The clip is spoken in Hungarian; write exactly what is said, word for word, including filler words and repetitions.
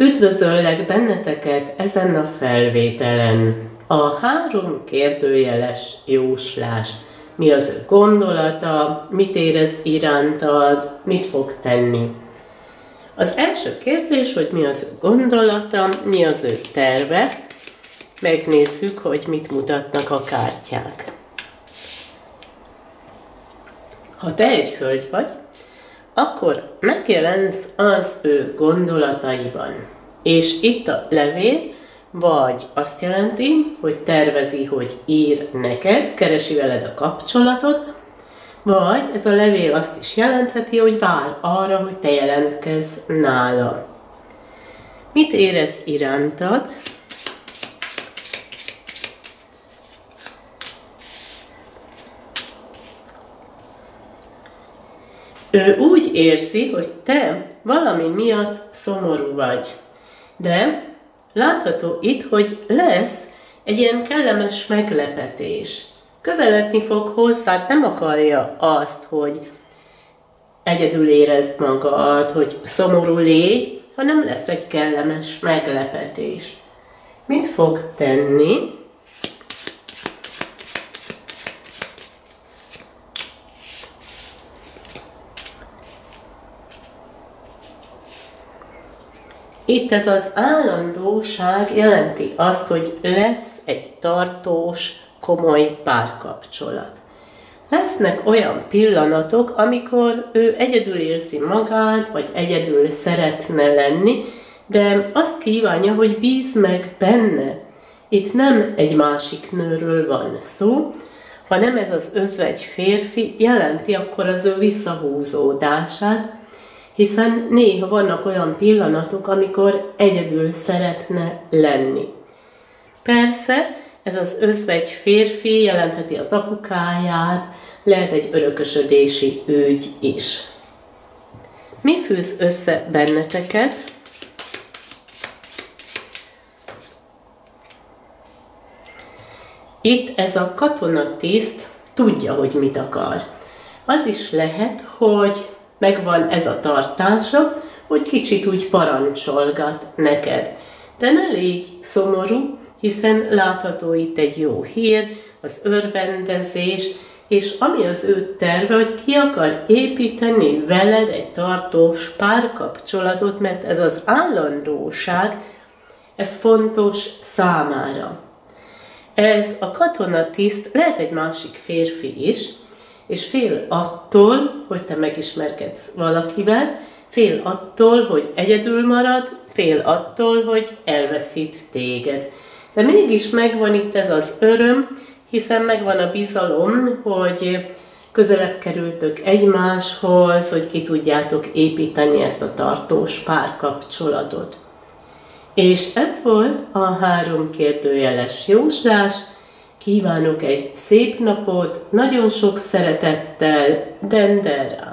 Üdvözöllek benneteket ezen a felvételen. A három kérdőjeles jóslás. Mi az ő gondolata, mit érez irántad, mit fog tenni. Az első kérdés, hogy mi az ő gondolata, mi az ő terve. Megnézzük, hogy mit mutatnak a kártyák. Ha te egy hölgy vagy, akkor megjelensz az ő gondolataiban. És itt a levél vagy azt jelenti, hogy tervezi, hogy ír neked, keresi veled a kapcsolatot, vagy ez a levél azt is jelentheti, hogy vár arra, hogy te jelentkezz nála. Mit érez irántad? Ő úgy érzi, hogy te valami miatt szomorú vagy. De látható itt, hogy lesz egy ilyen kellemes meglepetés. Közeledni fog hozzád, nem akarja azt, hogy egyedül érezd magad, hogy szomorú légy, hanem lesz egy kellemes meglepetés. Mit fog tenni? Itt ez az állandóság jelenti azt, hogy lesz egy tartós, komoly párkapcsolat. Lesznek olyan pillanatok, amikor ő egyedül érzi magát, vagy egyedül szeretne lenni, de azt kívánja, hogy bízz meg benne. Itt nem egy másik nőről van szó, hanem ez az özvegy férfi jelenti akkor az ő visszahúzódását, hiszen néha vannak olyan pillanatok, amikor egyedül szeretne lenni. Persze, ez az özvegy férfi jelentheti az apukáját, lehet egy örökösödési ügy is. Mi fűz össze benneteket? Itt ez a katonatiszt tudja, hogy mit akar. Az is lehet, hogy megvan ez a tartása, hogy kicsit úgy parancsolgat neked. De ne légy szomorú, hiszen látható itt egy jó hír, az örvendezés, és ami az ő terve, hogy ki akar építeni veled egy tartós párkapcsolatot, mert ez az állandóság, ez fontos számára. Ez a katonatiszt lehet egy másik férfi is, és fél attól, hogy te megismerkedsz valakivel, fél attól, hogy egyedül marad, fél attól, hogy elveszít téged. De mégis megvan itt ez az öröm, hiszen megvan a bizalom, hogy közelebb kerültök egymáshoz, hogy ki tudjátok építeni ezt a tartós párkapcsolatot. És ez volt a három kérdőjeles jóslás. Kívánok egy szép napot, nagyon sok szeretettel, Dendera!